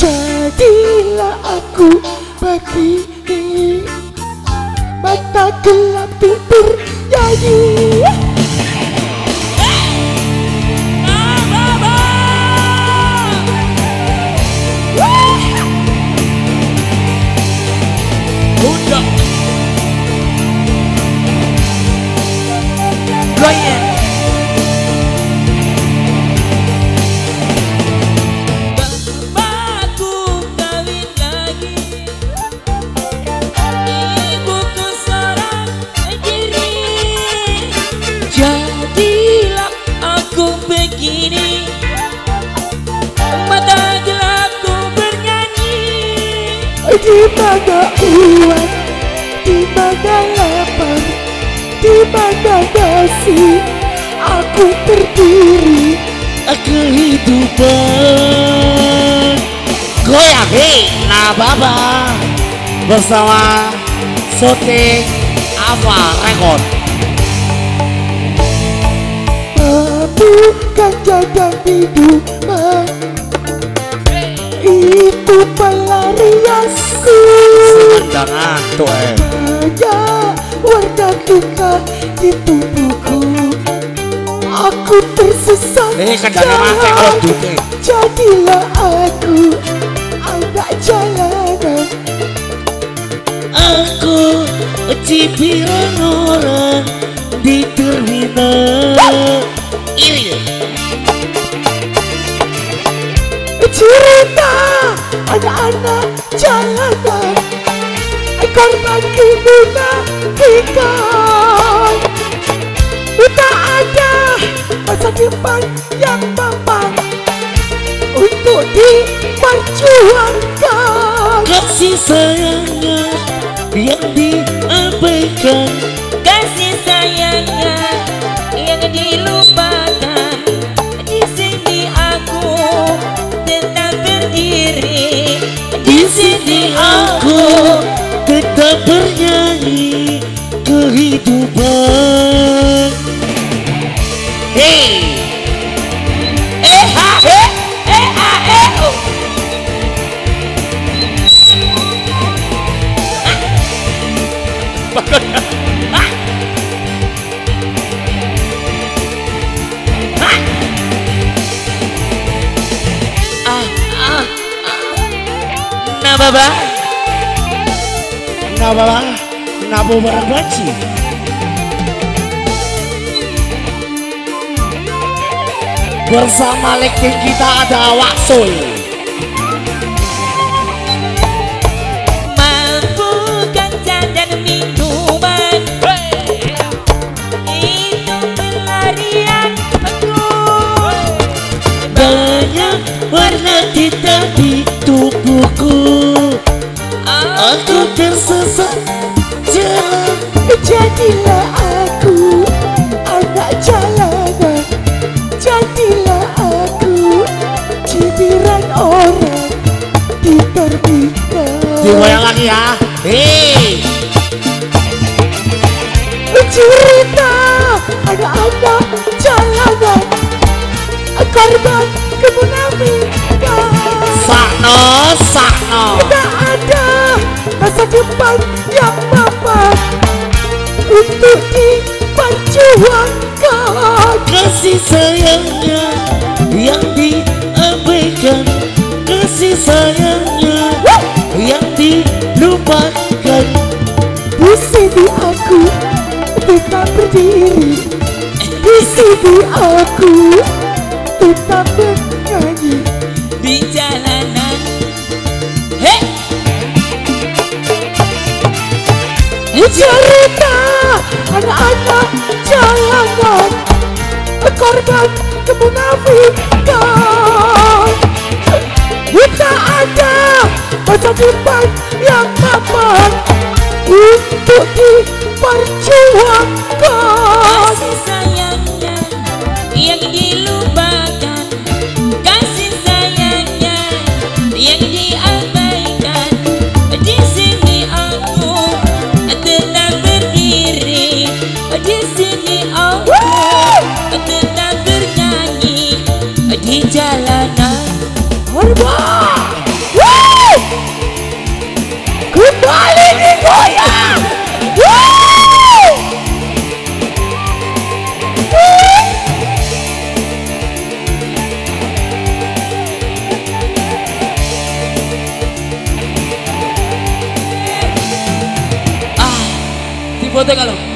Jadilah aku begini, mata gelap tidur nyanyi. Udah goyang. Bapakku kawin lagi, ibuku seorang diri. Jadilah aku begini, mata gelapku bernyanyi. Di mana uang, di mana lapar, di mana nasi, aku berdiri. Kehidupan goyang, hei, nah baba bersama syuting apa rekod. Bukan jadang hidupan, itu pelarianku. Jangan tuh Banyak warna duka di tubuhku, aku tersesat kendangnya mati kalau duduk. Jadilah aku anak jalanan. Aku cipiran orang di terminal. Ini cerita anak-anak jalanan, korban kemunafikan. Tak ada masa depan yang mampan untuk diperjuangkan. kasih sayangnya yang diabaikan, Kasih sayangnya yang dilupakan. Di sini aku tetap berdiri. di sini aku tetap bernyanyi kehidupan. Hey, Ha he ha oh. nah baba, nah barang banci. Bersama lekting kita ada Waksul. Mampukan dan minuman, itu pelarian aku. Banyak warna hitam di tubuhku, aku tersesat jalan. Jadilah aku anak jalanan. Jadilah aku cibiran orang di terminal. Digoyang lagi ya. Hei, Cerita anak-anak jalanan, korban kemunafikan. sakno. Tak ada masa depan yang mampan untuk diperjuangkan. Kasih sayangnya yang diabaikan, kasih sayangnya yang dilupakan. Di sini aku tetap berdiri, di sini aku tetap bernyanyi. Di jalanan, hei, Cerita anak-anak jalanan, korban kemunafikan. Tak ada masa depan yang mampan untuk diperjuangkan. kasih sayangnya yang dilupakan. Kasih sayangnya yang diabaikan. Di sini aku tetap berdiri. Di sini aku tetap bernyanyi. Di jalanan, Hormat. foto kalau.